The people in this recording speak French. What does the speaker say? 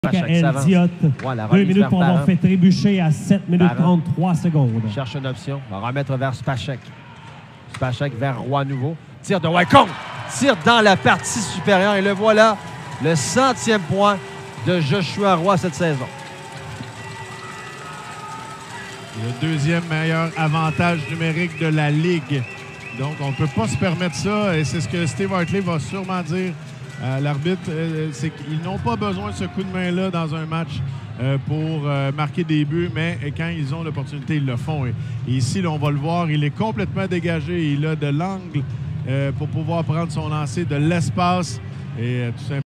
Diot. Ouais, 2 minutes pour avoir fait trébucher à 7 minutes 33 secondes. Cherche une option. On va remettre vers Spacek. Spacek vers Roy nouveau. Tire de Wycombe. Tire dans la partie supérieure. Et le voilà, le 100e point de Joshua Roy cette saison. Le deuxième meilleur avantage numérique de la Ligue. Donc, on ne peut pas se permettre ça. Et c'est ce que Steve Hartley va sûrement dire à l'arbitre. C'est qu'ils n'ont pas besoin de ce coup de main-là dans un match pour marquer des buts. Mais quand ils ont l'opportunité, ils le font. Et ici, là, on va le voir, il est complètement dégagé. Il a de l'angle pour pouvoir prendre son lancer, de l'espace. Et tout simplement.